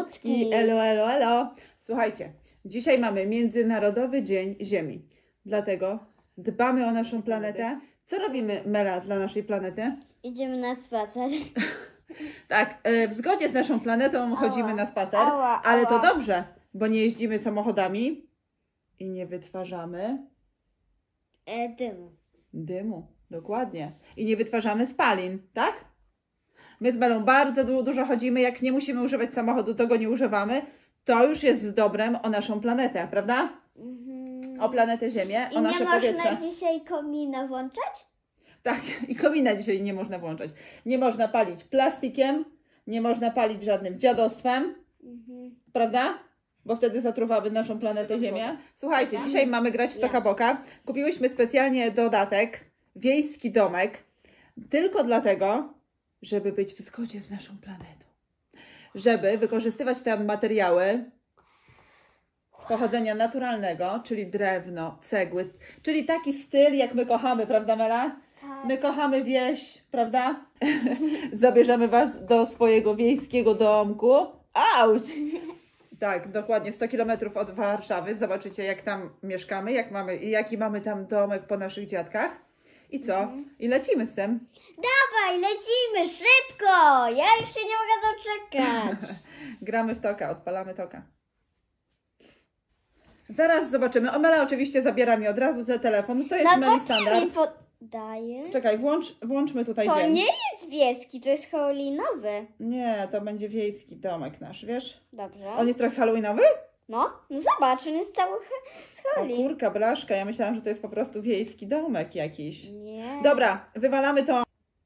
malutki. Elo, elo, elo. Słuchajcie, dzisiaj mamy Międzynarodowy Dzień Ziemi. Dlatego dbamy o naszą planetę. Co robimy, Mela, dla naszej planety? Idziemy na spacer. Tak, w zgodzie z naszą planetą chodzimy na spacer, ale to dobrze, bo nie jeździmy samochodami i nie wytwarzamy Dymu. dymu, dokładnie. I nie wytwarzamy spalin, tak? My z Melą bardzo dużo chodzimy, jak nie musimy używać samochodu, to go nie używamy. To już jest z dobrem o naszą planetę, prawda? O planetę Ziemię, o nasze powietrze. I nie można dzisiaj komina włączać? Tak, i komina dzisiaj nie można włączać. Nie można palić plastikiem, nie można palić żadnym dziadostwem, prawda? Bo wtedy zatruwamy naszą planetę Ziemię. Słuchajcie, dzisiaj mamy grać w Toka Boka. Kupiłyśmy specjalnie dodatek, wiejski domek, tylko dlatego, żeby być w zgodzie z naszą planetą. Żeby wykorzystywać tam materiały pochodzenia naturalnego, czyli drewno, cegły, czyli taki styl, jak my kochamy, prawda, Mela? My kochamy wieś, prawda? Zabierzemy Was do swojego wiejskiego domku. Auć! Tak, dokładnie, 100 km od Warszawy. Zobaczycie, jak tam mieszkamy, jaki mamy tam domek po naszych dziadkach. I co? I lecimy z tym. Dawaj, lecimy, szybko! Ja już się nie mogę doczekać. Gramy w Toka, odpalamy Toka. Zaraz zobaczymy. Mela oczywiście zabiera mi od razu ten telefon. To jest Meli standard. Daję. Czekaj, włączmy tutaj To dzień. nie jest wiejski, to jest halloweenowy. Nie, to będzie wiejski domek nasz, wiesz? Dobrze. On jest trochę halloweenowy? No zobacz, on jest cały z O Halloween. kurka, blaszka, ja myślałam, że to jest po prostu wiejski domek jakiś. Nie. Dobra, wywalamy to.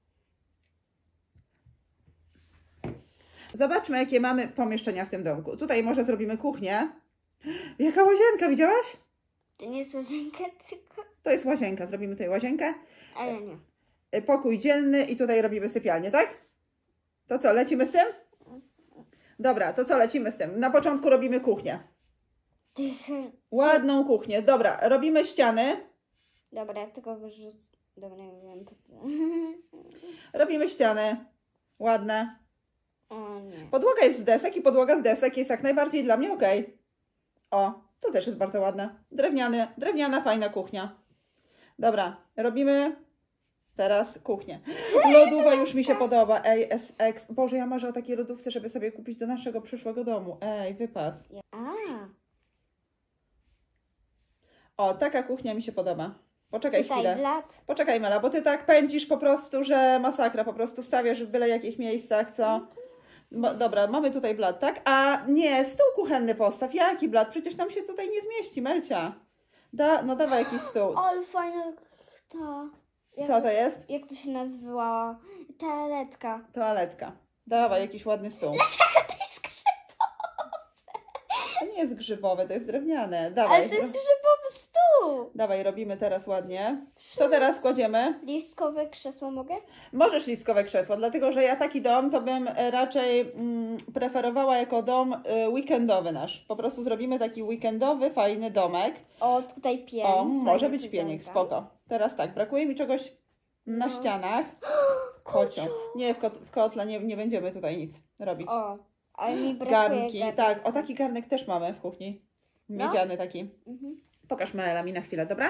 Zobaczmy, jakie mamy pomieszczenia w tym domku. Tutaj może zrobimy kuchnię. Jaka łazienka, widziałaś? To nie jest łazienka, tylko... To jest łazienka, zrobimy tutaj łazienkę. Ale nie. Pokój dzielny i tutaj robimy sypialnię, tak? To co, lecimy z tym? Dobra, to co, lecimy z tym? Na początku robimy kuchnię. Ładną kuchnię. Dobra, robimy ściany. Dobra, ja tylko wyrzucę. Dobra, nie wiem. Robimy ściany. Ładne. O nie. Podłoga jest z desek i podłoga z desek jest jak najbardziej dla mnie okej. O, to też jest bardzo ładne. Drewniana, fajna kuchnia. Dobra, robimy teraz kuchnię. Lodówa już mi się podoba. Ej, SX. Boże, ja marzę o takiej lodówce, żeby sobie kupić do naszego przyszłego domu. Ej, wypas. O, taka kuchnia mi się podoba. Poczekaj chwilę. Blat. Poczekaj, Mela, bo ty tak pędzisz po prostu, że masakra. Po prostu stawiasz w byle jakich miejscach, co? Dobra, mamy tutaj blat, tak? A nie, stół kuchenny postaw. Jaki blat? Przecież nam się tutaj nie zmieści, Melcia. No dawaj jakiś stół. Ale fajna ta... Co to jest? Jak to się nazywała? Toaletka. Toaletka. Dawaj jakiś ładny stół. Dlaczego to jest grzybowe? To nie jest grzybowe, to jest drewniane. Dawaj. Ale to jest grzybowy stół. Dawaj, robimy teraz ładnie. Co teraz kładziemy? Listkowe krzesło mogę? Możesz listkowe krzesło, dlatego że ja taki dom to bym raczej preferowała jako dom weekendowy nasz. Po prostu zrobimy taki weekendowy, fajny domek. O, tutaj pień. O, może być pieniek, spoko. Teraz tak, brakuje mi czegoś na ścianach. Kocioł. Nie, w kotle nie będziemy tutaj nic robić. O, ale mi brakuje Garnki, tak, o taki garnek też mamy w kuchni. Miedziany taki. Pokaż Maela mi na chwilę, dobra?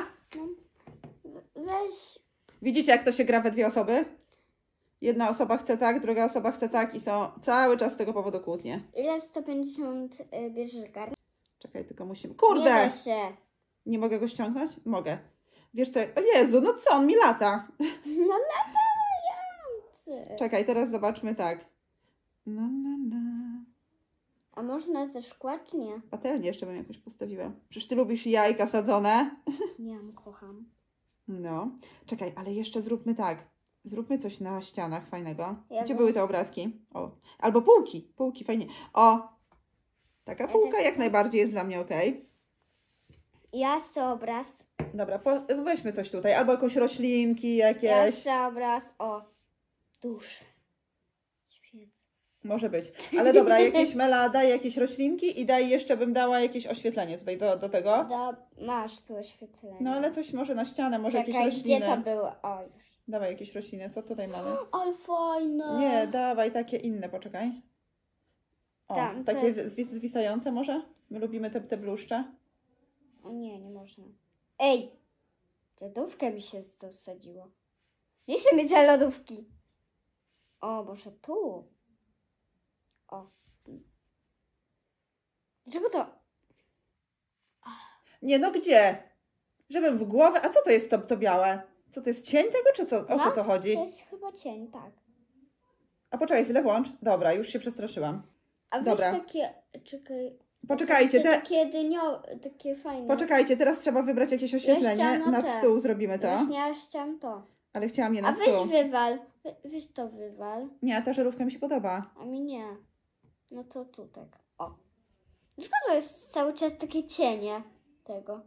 Weź. Widzicie, jak to się gra we dwie osoby? Jedna osoba chce tak, druga osoba chce tak i są cały czas z tego powodu kłótnie. Ile 150 bierzesz garnek? Czekaj, tylko musimy... Kurde! Nie da się. Nie mogę go ściągnąć? Mogę. Wiesz co? O Jezu, no co? On mi lata. No latający. Czekaj, teraz zobaczmy tak. A można ze szkła, czy nie? Patelnię jeszcze bym jakoś postawiła. Przecież ty lubisz jajka sadzone. Nie, kocham. No. Czekaj, ale jeszcze zróbmy tak. Zróbmy coś na ścianach fajnego. Ja Gdzie były te obrazki? O. Albo półki. Półki, fajnie. O. Taka półka jak najbardziej jest dla mnie okej. Ja chcę obraz. Dobra, weźmy coś tutaj. Albo jakąś roślinki Ja jakieś. chcę obraz. O. Dusz. Świec. Może być. Ale dobra, jakieś Mela, daj jakieś roślinki i daj jeszcze bym dała jakieś oświetlenie tutaj do tego. Masz tu oświetlenie. No ale coś może na ścianę, może Czekaj, jakieś rośliny. gdzie to było? O, już. Dawaj jakieś rośliny. Co tutaj mamy? Ale fajne. Nie, dawaj takie inne, poczekaj. O, Tam, takie zwisające może? My lubimy te bluszcze. O nie, nie można. Ej! Lodówkę mi się dosadziło. Nie chcę mieć za lodówki. O, może tu. O. Dlaczego to? Nie, no gdzie? Żebym w głowę... A co to jest to białe? Co to jest cień tego, czy co? O co to chodzi? To jest chyba cień, tak. A poczekaj, chwilę włącz. Dobra, już się przestraszyłam. A weź Dobra. takie... Czekaj. Poczekajcie, Takie takie fajne. Poczekajcie, teraz trzeba wybrać jakieś oświetlenie. chciałam Nad stół zrobimy to. Właśnie ja chciałam to. Ale chciałam je A na weź stół. wywal. Weź to wywal. Nie, a ta żarówka mi się podoba. A mi nie. No to tu tak. O. Dlaczego to jest cały czas takie cienie tego?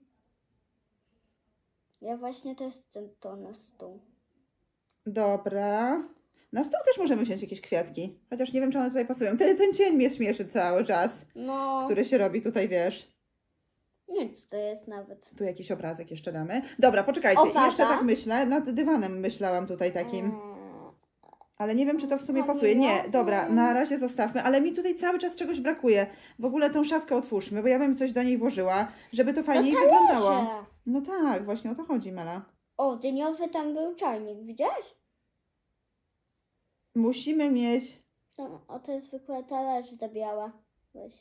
Ja właśnie też chcę to na stół. Dobra. Na stół też możemy wziąć jakieś kwiatki. Chociaż nie wiem, czy one tutaj pasują. Ten cień mnie śmieszy cały czas. No. Który się robi tutaj, wiesz. Nic to jest nawet. Tu jakiś obrazek jeszcze damy. Dobra, poczekajcie. Owada? Jeszcze tak myślę. Nad dywanem myślałam tutaj takim. Ale nie wiem, czy to w sumie pasuje. Nie, dobra, na razie zostawmy. Ale mi tutaj cały czas czegoś brakuje. W ogóle tą szafkę otwórzmy, bo ja bym coś do niej włożyła, żeby to fajniej wyglądało. No tak, właśnie o to chodzi, Mela. O, dyniowy tam był czajnik. Widziałeś? Musimy mieć... O, to jest zwykłe talerze do biała. Weź.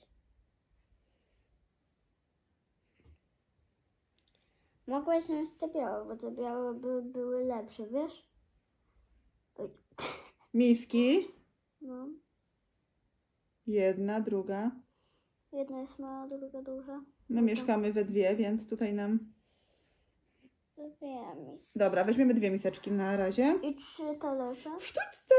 Mogłaś wziąć te białe, bo te białe były lepsze, wiesz? Oj. Miski. No. Jedna, druga. Jedna jest mała, druga duża. My mieszkamy we dwie, więc tutaj nam... Wiem. Dobra, weźmiemy 2 miseczki na razie. I 3 talerze. Sztućco!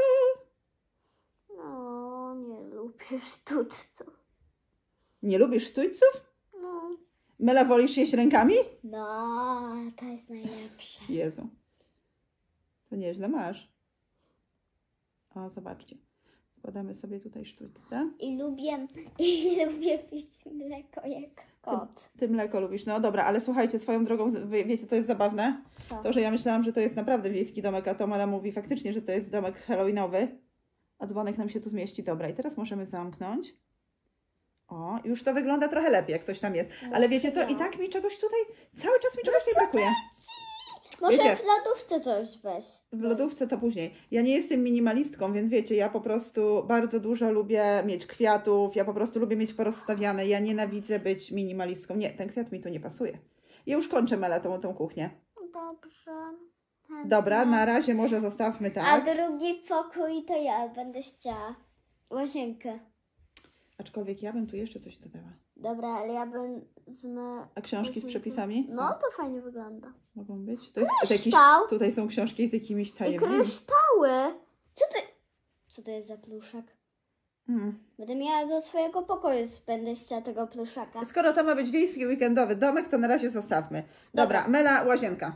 No, nie lubię sztućców. Nie lubisz sztućców? No. Mela, wolisz jeść rękami? No, to jest najlepsze. Jezu. To nieźle masz. O, zobaczcie. Wkładamy sobie tutaj sztućce. I lubię pić mleko jak kot. Ty mleko lubisz. No dobra, ale słuchajcie, swoją drogą, wiecie, to jest zabawne? Co? To, że ja myślałam, że to jest naprawdę wiejski domek, a to Mela mówi faktycznie, że to jest domek halloweenowy. A dzwonek nam się tu zmieści. Dobra, i teraz możemy zamknąć. O, już to wygląda trochę lepiej, jak coś tam jest. Ale wiecie co? I tak mi czegoś tutaj, cały czas mi czegoś nie brakuje. Może Wiecie, w lodówce coś weź. w lodówce to później. Ja nie jestem minimalistką, więc wiecie, ja po prostu bardzo dużo lubię mieć kwiatów, ja po prostu lubię mieć porozstawiane. Ja nienawidzę być minimalistką. Nie, ten kwiat mi tu nie pasuje. Ja już kończę, Mela, tą kuchnię. Dobrze. Dobra, na razie może zostawmy A tak. drugi pokój to ja będę chciała. Łazienkę. Aczkolwiek ja bym tu jeszcze coś dodała. Dobra, ale ja bym A książki z przepisami? No, to fajnie wygląda. Mogą być? To jest jakiś, Kryształ. tutaj są książki z jakimiś I tajemnymi. kryształy. Co to jest za pluszak? Hmm. Będę miała do swojego pokoju, będę chciała tego pluszaka. Skoro to ma być wiejski weekendowy domek, to na razie zostawmy. Dobra, Mela, łazienka.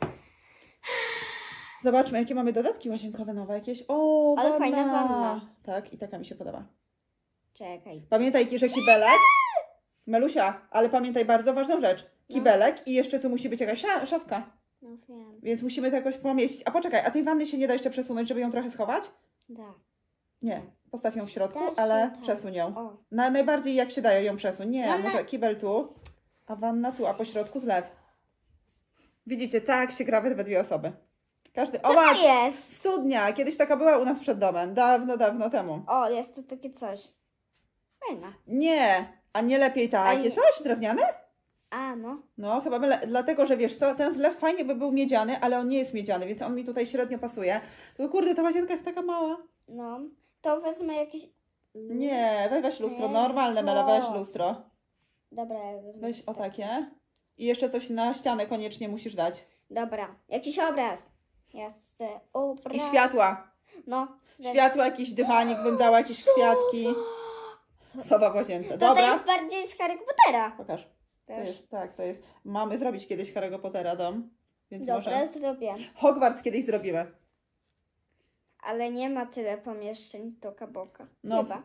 Zobaczmy, jakie mamy dodatki łazienkowe nowe jakieś. O, Ale wanna. fajna wanna. Tak, i taka mi się podoba. Czekaj. Pamiętaj, że kibelek. Melusia, ale pamiętaj bardzo ważną rzecz. Kibelek i jeszcze tu musi być jakaś szafka. No wiem. Więc musimy to jakoś pomieścić. A poczekaj, a tej wanny się nie da jeszcze przesunąć, żeby ją trochę schować? Da. Nie. Postaw ją w środku, Da się, ale tak. przesuń ją. O. Najbardziej jak się daje ją przesuń. Nie, Wanna- może kibel tu, a wanna tu, a po środku zlew. Widzicie, tak się gra we 2 osoby. Każdy... Co to jest? Studnia! Kiedyś taka była u nas przed domem. Dawno, dawno temu. O, jest to takie coś. Fajne. Nie! A nie lepiej takie nie- coś? Drewniane? A, no. No, chyba dlatego, że wiesz co, ten zlew fajnie by był miedziany, ale on nie jest miedziany, więc on mi tutaj średnio pasuje. Tylko kurde, ta łazienka jest taka mała. No. To wezmę jakieś... Nie, weź lustro, normalne, Mela, weź lustro. Dobra, ja wezmę. Weź o takie. I jeszcze coś na ścianę koniecznie musisz dać. Dobra, jakiś obraz. Ja chcę obraz. I światła. No. Światła, jakiś dywanik bym dała, jakieś kwiatki. Sowa w łazience. To Dobra. jest bardziej z Harry Pottera. Pokaż. To Też. jest, tak, to jest. Mamy zrobić kiedyś Harry'ego Pottera dom. Więc Dobra, może. zrobię. Hogwarts kiedyś zrobimy. Ale nie ma tyle pomieszczeń do kaboka. No. Chyba.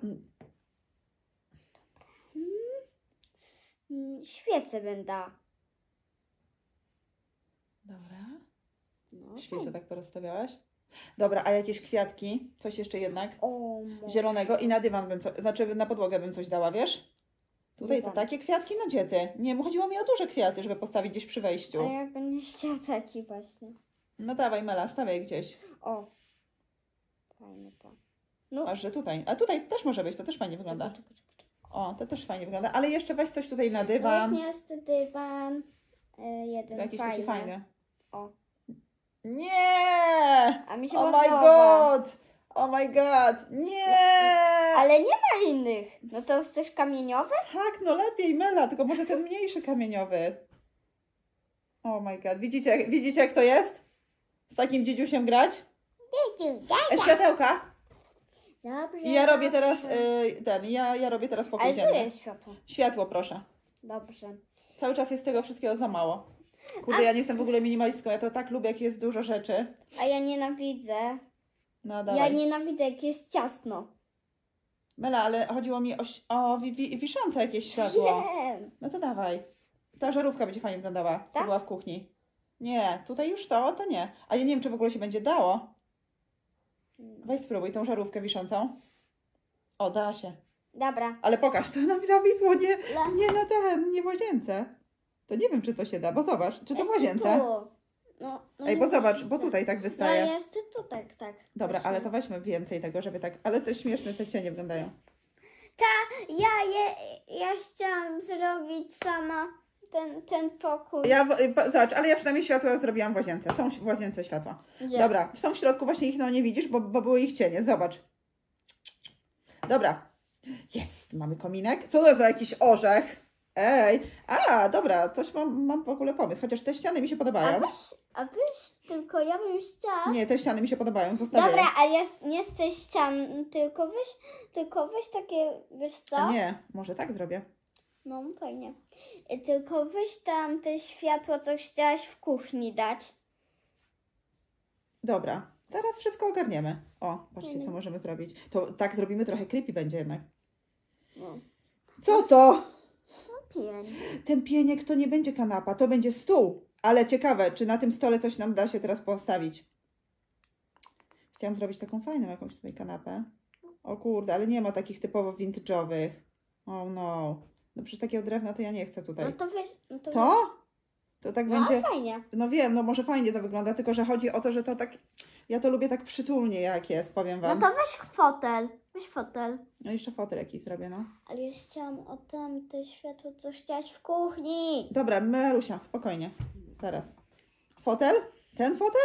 Świece będę. Dobra. No, Świece tak porozstawiałaś? Dobra, a jakieś kwiatki? Coś jeszcze jednak? O, Zielonego i na dywan bym, znaczy na podłogę bym coś dała, wiesz? Tutaj to Dywan. takie kwiatki, no gdzie ty? Nie, chodziło mi o duże kwiaty, żeby postawić gdzieś przy wejściu. A ja bym nie chciała taki właśnie. No dawaj Mela, stawiaj gdzieś. O. Fajne to. No. Aż, że tutaj. A tutaj też może być, to też fajnie wygląda. Czekaj. O, to też fajnie wygląda, ale jeszcze weź coś tutaj na No dywan. właśnie jest dywan. Jeden Jakiś fajny. taki fajny. O. Nie! A mi się Oh my podoba. god! Oh my god! Nie! Ale nie ma innych. No to chcesz kamieniowe? Tak, no lepiej Mela, tylko może ten mniejszy kamieniowy. Oh my god, widzicie jak to jest? Z takim dziedziusiem grać? Światełka. Dobrze. I ja robię teraz ja robię teraz pokój Ale tu dzienny. jest światło. Światło proszę. Dobrze. Cały czas jest tego wszystkiego za mało. Kurde, ja nie jestem w ogóle minimalistką, ja to tak lubię, jak jest dużo rzeczy. A ja nienawidzę. No Ja dawaj. nienawidzę, jak jest ciasno. Mela, ale chodziło mi o wiszące jakieś światło. Wiem. No to dawaj. Ta żarówka będzie fajnie wyglądała, co Tak? była w kuchni. Nie, tutaj już to nie. A ja nie wiem, czy w ogóle się będzie dało. Weź spróbuj tą żarówkę wiszącą. O, da się. Dobra. Ale pokaż to na widło, nie La- nie w łazience. To nie wiem, czy to się da, bo zobacz, czy to w Jest łazience. tu. No Ej, nie bo zobacz, widzę. bo tutaj tak No wystaje. jest tu tak. Dobra, Właśnie. ale to weźmy więcej tego, żeby tak... Ale to śmieszne te cienie wyglądają. Ja chciałam zrobić sama ten pokój. Zobacz, ale ja przynajmniej światła zrobiłam w łazience. Są w łazience światła. Gdzie? Dobra, są w środku, właśnie ich nie widzisz, bo były ich cienie. Zobacz. Dobra. Jest, mamy kominek. Co to za jakiś orzech? Ej, dobra, coś mam w ogóle pomysł. Chociaż te ściany mi się podobają. A weź tylko, ja bym chciała. Nie, te ściany mi się podobają, zostawię. Dobra, a nie z tej ścian, tylko weź takie, wiesz co? A nie, może tak zrobię. No, fajnie. Tylko weź tam te światło, co chciałaś w kuchni dać. Dobra, teraz wszystko ogarniemy. O, patrzcie, co możemy zrobić. To tak zrobimy, trochę creepy będzie jednak. No. Co to? Pień. Ten pieniek to nie będzie kanapa, to będzie stół. Ale ciekawe, czy na tym stole coś nam da się teraz postawić. Chciałam zrobić taką fajną jakąś tutaj kanapę. O kurde, ale nie ma takich typowo vintage'owych. Oh no. No przecież takiego drewna to ja nie chcę tutaj. No to weź. No To? To tak No będzie... fajnie. No wiem, no może fajnie to wygląda, tylko że chodzi o to, że to tak... Ja to lubię tak przytulnie jak jest, powiem No wam. to weź fotel. Weź fotel. No jeszcze fotel jakiś zrobię, no. Ale ja chciałam o tamte światło, co chciałaś w kuchni. Dobra, Melusia, spokojnie. Teraz. Fotel? Ten fotel?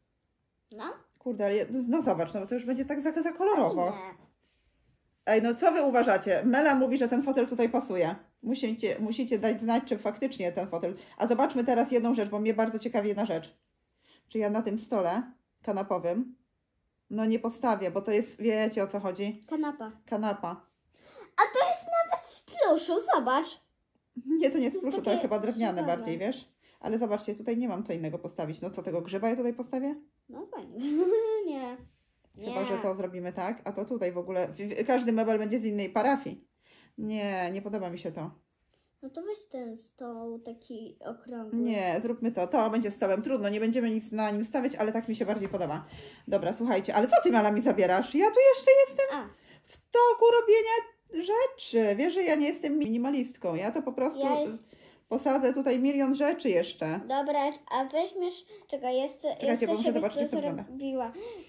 No. Kurde, ale no zobacz, no to już będzie tak za kolorowo. Fajne. Ej, no co wy uważacie? Mela mówi, że ten fotel tutaj pasuje. Musicie dać znać, czy faktycznie ten fotel. A zobaczmy teraz jedną rzecz, bo mnie bardzo ciekawi jedna rzecz. Czy ja na tym stole kanapowym, no nie postawię, bo to jest, wiecie o co chodzi? Kanapa. Kanapa. A to jest nawet z pluszu, zobacz. Nie, to nie jest To jest pluszu, to takie chyba drewniane ciekawe. bardziej, wiesz? Ale zobaczcie, tutaj nie mam co innego postawić. No co, tego grzyba ja tutaj postawię? No fajnie. Nie. Chyba, że to zrobimy tak, a to tutaj w ogóle, każdy mebel będzie z innej parafii. Nie podoba mi się to. No to weź ten stoł taki okrągły. Nie, zróbmy to. To będzie stołem. Trudno, nie będziemy nic na nim stawiać, ale tak mi się bardziej podoba. Dobra, słuchajcie, ale co ty, Mala, mi zabierasz? Ja tu jeszcze jestem A, w toku robienia rzeczy. Wiesz, że ja nie jestem minimalistką. Ja to po prostu posadzę tutaj milion rzeczy jeszcze. dobra, a weźmiesz, czekaj, Czekajcie, bo muszę zobaczyć, jak to wygląda. zrobiła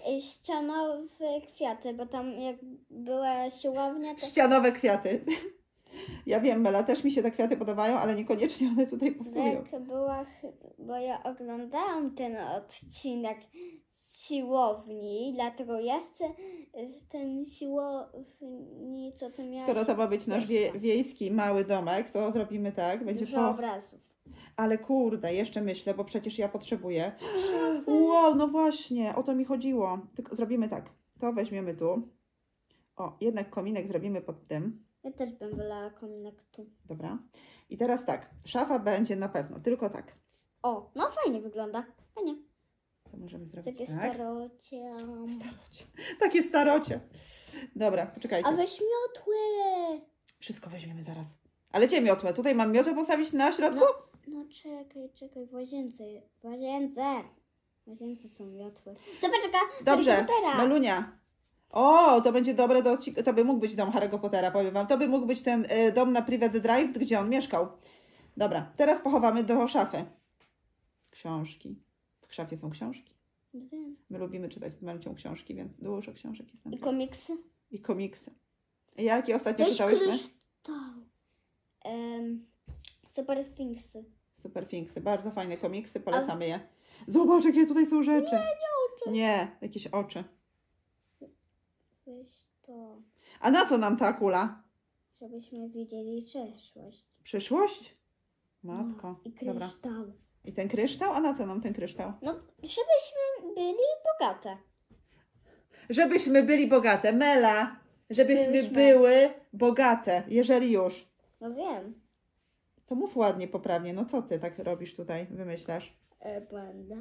ścianowe kwiaty, bo tam jak była siłownia, to... Ścianowe kwiaty. Ja wiem, Mela, też mi się te kwiaty podobają, ale niekoniecznie one tutaj pasują. Jak była, bo ja oglądałam ten odcinek z siłowni, dlatego ja chcę ten siłowni, co ty miałeś. Skoro to ma być nasz wiejski mały domek, to zrobimy tak. Będzie Dużo obrazów. Ale kurde, jeszcze myślę, bo przecież ja potrzebuję. Wow, no właśnie, o to mi chodziło. Tylko zrobimy tak. To weźmiemy tu. O, jednak kominek zrobimy pod tym. Ja też bym wylała kominek tu. Dobra. I teraz tak. Szafa będzie na pewno, tylko tak. O, no fajnie wygląda. Fajnie. To możemy zrobić Takie tak. starocie. Starocie. Takie starocie. Dobra, poczekajcie. A weź miotłę. Wszystko weźmiemy zaraz. Ale gdzie miotłę? Tutaj mam miotłę postawić na środku? No czekaj, w łazience. W łazience są miotły. Zobacz, jaka Dobrze, Harry Pottera. Melunia. O, to będzie dobre to by mógł być dom Harry'ego Pottera, powiem wam. To by mógł być ten dom na Private Drive, gdzie on mieszkał. Dobra, teraz pochowamy do szafy. Książki. W szafie są książki. Wiem. My lubimy czytać z Melucią książki, więc dużo książek jest tam. I komiksy. I komiksy. Jakie ostatnio Weź czytałyśmy? kryształ. Super Thingsy. Super Finksy, bardzo fajne komiksy, polecamy je. Zobacz, jakie tutaj są rzeczy. Nie oczy. Nie, jakieś oczy. Weź to, A na co nam ta kula? żebyśmy widzieli przeszłość. Przyszłość? Matko. I Dobra. kryształ. I ten kryształ? A na co nam ten kryształ? No, żebyśmy byli bogate. Żebyśmy byli bogate. Mela, żebyśmy Byłyśmy. były bogate, jeżeli już. No wiem. To mów ładnie, poprawnie. No co ty tak robisz tutaj, wymyślasz? Będę.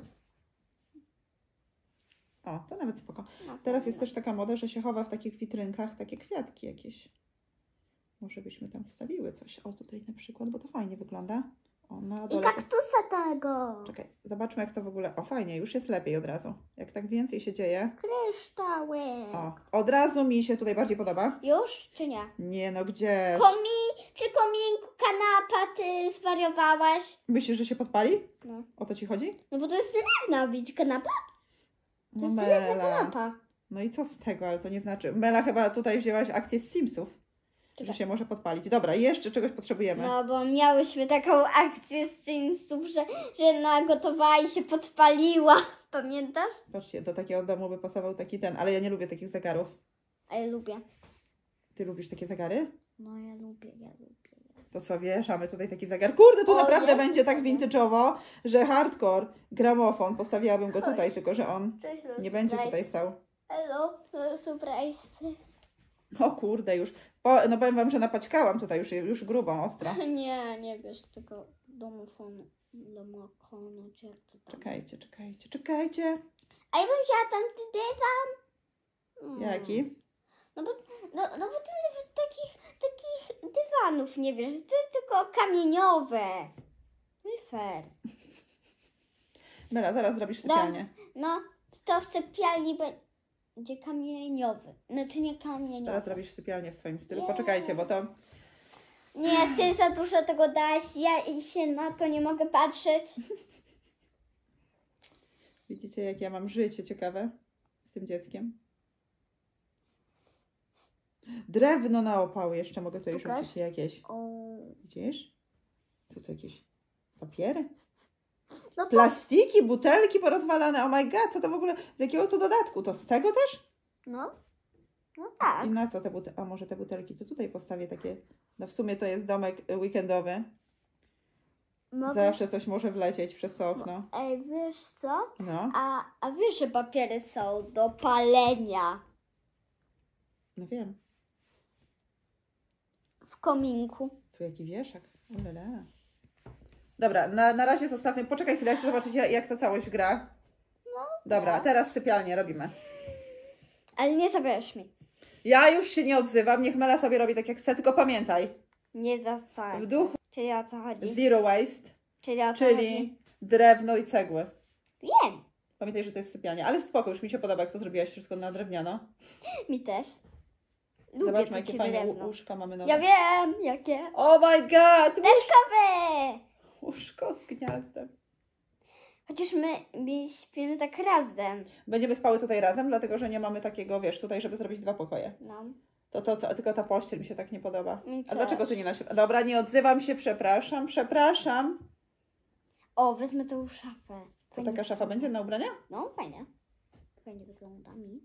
O, to nawet spoko. Teraz jest też taka moda, że się chowa w takich witrynkach takie kwiatki jakieś. Może byśmy tam wstawiły coś. O, tutaj na przykład, bo to fajnie wygląda. O, na I dole. kaktusa tego. Czekaj, zobaczmy jak to w ogóle... O, fajnie, już jest lepiej od razu. Jak tak więcej się dzieje. Kryształy. O, od razu mi się tutaj bardziej podoba. Już czy nie? Nie no, gdzie? Przy kominku kanapa ty zwariowałaś? Myślisz, że się podpali? No. O to ci chodzi? No bo to jest drewna, bić kanapa. To No jest drewna Mela. kanapa. No i co z tego, ale to nie znaczy... Mela chyba tutaj wzięłaś akcję z Simsów. Że Czekaj. się może podpalić. Dobra, jeszcze czegoś potrzebujemy. No bo miałyśmy taką akcję z Simsów, że nagotowała i się podpaliła. Pamiętasz? Patrzcie, do takiego domu by pasował taki ten, ale ja nie lubię takich zegarów. A ja lubię. Ty lubisz takie zegary? No ja lubię. To co, wieszamy tutaj taki zegar. Kurde, tu O, naprawdę jest będzie tak fajnie. vintage'owo, że hardcore, gramofon, postawiłabym go tutaj, tylko że on Cześć, nie będzie tutaj stał. Hello, surprise. O kurde, już. No powiem wam, że napaćkałam tutaj już grubo, ostro. Nie wiesz tego domofonu, czy jak to tam. Czekajcie. A ja bym wzięła tamty dywan. Jaki? No bo ty nawet takich dywanów nie wiesz, ty tylko kamieniowe. No i fair. Mela, zaraz zrobisz sypialnię. No, to w sypialni będzie kamieniowy. Znaczy nie kamieniowy. Zaraz zrobisz sypialnię w swoim stylu. Nie. Poczekajcie, bo to... Nie, ty za dużo tego dałaś, ja się na to nie mogę patrzeć. Widzicie, jak ja mam życie ciekawe z tym dzieckiem? Drewno na opały jeszcze mogę tutaj Pokaż. rzucić jakieś. O. Widzisz? Co to jakieś papiery? No Plastiki, butelki porozwalane. Oh my god, co to w ogóle? Z jakiego to dodatku? To z tego też? No tak. I na co te butelki? A może te butelki to tutaj postawię takie. No w sumie to jest domek weekendowy. Zawsze coś może wlecieć przez to okno. Ej, wiesz co? No, A wiesz, że papiery są do palenia no wiem. w kominku. Tu jaki wieszak. Ulala. Dobra, na razie zostawmy. Poczekaj chwilę, chcę zobaczyć jak ta całość gra. No. Dobra, teraz sypialnię robimy. Ale nie zabierasz mi. Ja już się nie odzywam, niech Mela sobie robi tak jak chce, tylko pamiętaj. Nie zasad. W duchu Czyli o co chodzi? zero waste, Czyli o co czyli chodzi? drewno i cegły. Wiem. Pamiętaj, że to jest sypialnia, ale spoko, już mi się podoba, jak to zrobiłaś wszystko na drewniano. Mi też. Lubię Zobaczmy, jakie takie fajne drewno. łóżka mamy nowe. Ja wiem, jakie. Oh my god! Deszkowe! Łóżko z gniazdem. Chociaż my śpimy tak razem. Będziemy spały tutaj razem, dlatego że nie mamy takiego, wiesz, tutaj, żeby zrobić 2 pokoje. No. Tylko ta pościel mi się tak nie podoba. Mi A też. dlaczego tu nie na Dobra, nie odzywam się, przepraszam. O, wezmę tą szafę. To taka szafa będzie na ubrania? No, fajnie. Fajnie wygląda mi.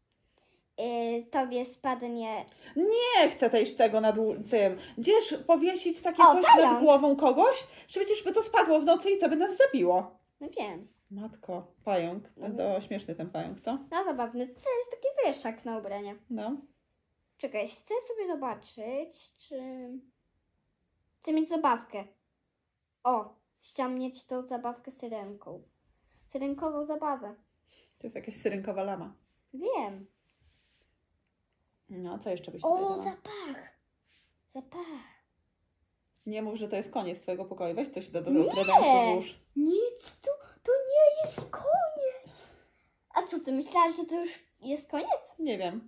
Tobie spadnie... Nie chcę tego nad tym. Gdzież powiesić takie O, coś pająk. nad głową kogoś? Że przecież by to spadło w nocy i co by nas zabiło? No wiem. Matko, pająk. To śmieszny ten pająk, co? No zabawny. To jest taki wieszak na ubranie. No. Czekaj, chcę sobie zobaczyć, czy... Chcę mieć zabawkę. O, chciałam mieć tą zabawkę syrenką. Syrenkową zabawę. To jest jakaś syrynkowa lama. Wiem. No, co jeszcze byś tutaj O, dała? zapach. Nie mów, że to jest koniec twojego pokoju. Weź coś do Nie. kredensu włóż. Nic, to nie jest koniec. ty myślałaś, że to już jest koniec? Nie wiem.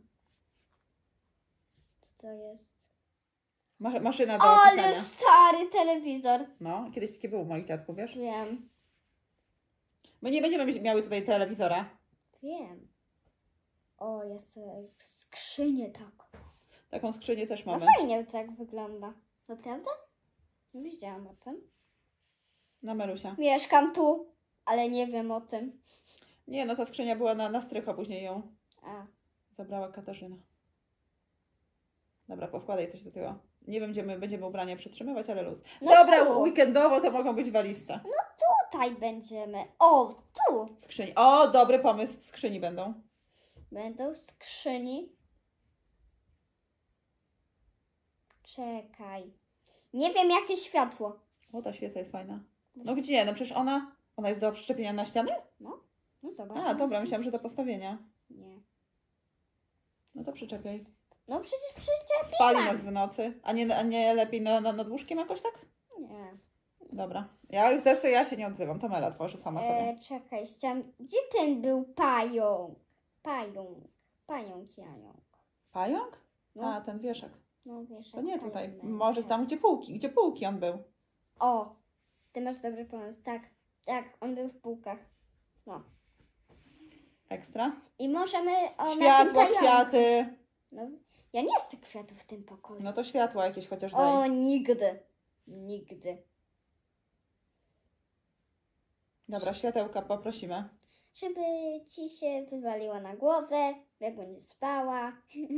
Co to jest? Maszyna do Ale pisania. stary telewizor. No, kiedyś takie było u moich dziadków, wiesz? Wiem. My nie będziemy miały tutaj telewizora. Wiem. O, jest skrzynię taką. Taką skrzynię też No mamy. fajnie tak wygląda. Naprawdę? Nie wiedziałam o tym. Na Marusia. Mieszkam tu, ale nie wiem o tym. Nie, no ta skrzynia była na strych, a później ją A. zabrała Katarzyna. Dobra, powkładaj coś do tego. Nie wiem, gdzie my będziemy ubrania przytrzymywać, ale luz. No Dobra, tu. weekendowo to mogą być walizce. Tutaj będziemy. O, tu. Skrzyni. O, dobry pomysł. W skrzyni będą. Będą skrzyni. Czekaj. Nie wiem, jakie światło. O, ta świeca jest fajna. No gdzie? No przecież ona jest do przyczepienia na ścianę? No zobacz. A, dobra, myślałam, że do postawienia. Nie. No to przyczepiaj. No przecież przyczepię. Spali nas w nocy. A nie lepiej nad łóżkiem jakoś tak? Nie. Dobra. Ja już zresztą ja się nie odzywam. To Mela tworzy sama sobie. Czekaj, gdzie ten był pająk? Pająk. Pająk? No. A, ten wieszak. No wiesz. To nie jak tutaj. pająk Może będzie. tam, gdzie półki on był. O, ty masz dobry pomysł. Tak, on był w półkach. No. Ekstra. I możemy na tym Światło, pająku. kwiaty. No, ja nie chcę kwiatów w tym pokoju. No to światła jakieś chociaż daj. O, nigdy. Dobra, światełka poprosimy. Żeby ci się wywaliła na głowę, jak będziesz spała.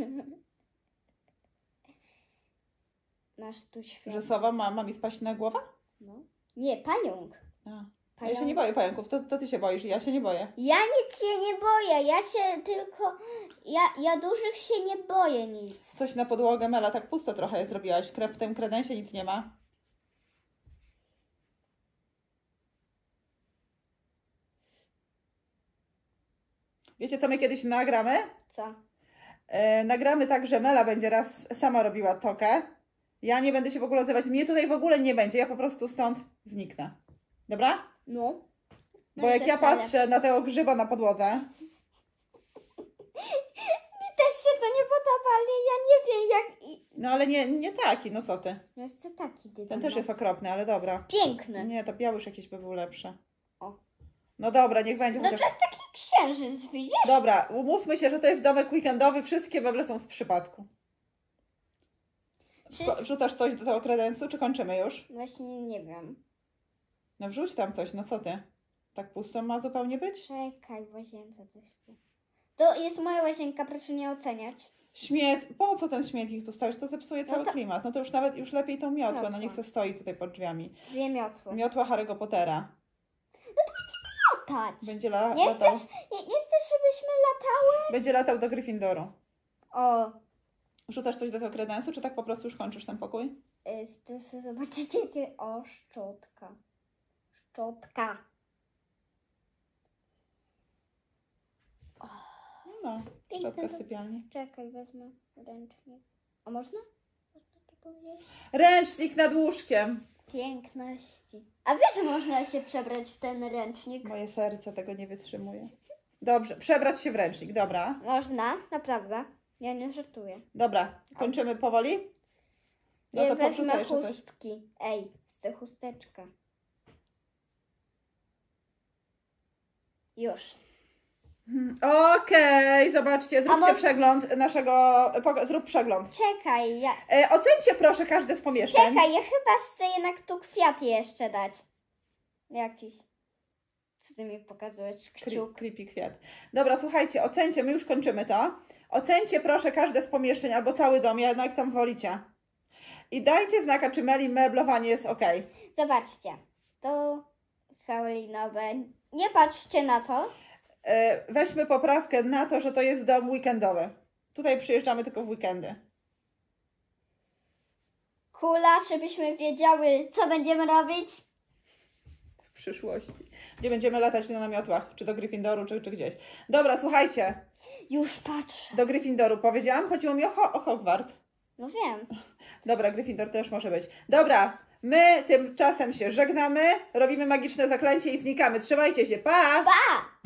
Masz tu światło. Że sowa ma mi spaść na głowę? No. Nie, pająk. A ja się nie boję pająków. To ty się boisz, ja się nie boję. Ja nic się nie boję, ja się tylko... Ja dużych się nie boję nic. Coś na podłogę, Mela, tak pusto trochę zrobiłaś. W tym kredensie nic nie ma. Wiecie, co my kiedyś nagramy? Co? Nagramy tak, że Mela będzie raz sama robiła tokę. Ja nie będę się w ogóle odzywać. Mnie tutaj w ogóle nie będzie. Ja po prostu stąd zniknę. Dobra? No. Bo jak ja patrzę na tego grzyba na podłodze, Mi też się to nie podoba, ale ja nie wiem jak... no ale nie taki, no co ty? No jest to taki dywan. Ten też jest okropny, ale dobra. piękny. Nie, to biały już jakiś by był lepszy. O. No dobra, niech będzie No chociaż... to jest taki księżyc, widzisz? Dobra, umówmy się, że to jest domek weekendowy. Wszystkie meble są z przypadku. Wrzucasz coś do tego kredensu, czy kończymy już? Właśnie nie wiem. No wrzuć tam coś, no co ty? Tak pusto ma zupełnie być? Czekaj, w łazience coś jest. To jest moja łazienka, proszę nie oceniać. Po co ten śmietnik tu stawisz? To zepsuje cały klimat. No to już lepiej tą miotłę. No Miotła. niech se stoi tutaj pod drzwiami. Dwie miotły. Miotła Harry'ego Pottera. Latać. Będzie Nie latał. chcesz, żebyśmy latały? Będzie latał do Gryffindoru. O, Rzucasz coś do tego kredensu, czy tak po prostu już kończysz ten pokój? chcę zobaczyć jakie... O, szczotka. Szczotka. No, szczotka w sypialni. Czekaj, wezmę ręcznik. A można? Można to powiedzieć? Ręcznik nad łóżkiem. Piękności. A wiesz, że można się przebrać w ten ręcznik? Moje serce tego nie wytrzymuje. Dobrze, przebrać się w ręcznik, dobra. Można, naprawdę. Ja nie żartuję. Dobra, kończymy powoli? No Ja to wezmę powrzucaj jeszcze coś. chustki. Ej, chcę chusteczkę. Już. Okej, zobaczcie, zróbcie może- przegląd zrób przegląd. Czekaj, Ocencie proszę każde z pomieszczeń. Czekaj, ja chyba chcę jednak tu kwiat jeszcze dać. Jakiś. Co ty mi pokazujesz? Kciuk. Creepy kwiat. Dobra, słuchajcie, ocencie, my już kończymy to. Ocencie proszę każde z pomieszczeń albo cały dom, jak tam wolicie. I dajcie znaka, czy meblowanie jest ok. Zobaczcie. To halloweenowe. Nie patrzcie na to. Weźmy poprawkę na to, że to jest dom weekendowy. Tutaj przyjeżdżamy tylko w weekendy. Kula, żebyśmy wiedziały, co będziemy robić. W przyszłości. Gdzie będziemy latać na namiotłach. Czy do Gryffindoru, czy gdzieś. Dobra, słuchajcie. Już patrz. Do Gryffindoru powiedziałam. Chodziło mi o Hogwart. No wiem. Dobra, Gryffindor też może być. Dobra, my tymczasem się żegnamy. Robimy magiczne zaklęcie i znikamy. Trzymajcie się. Pa! Pa!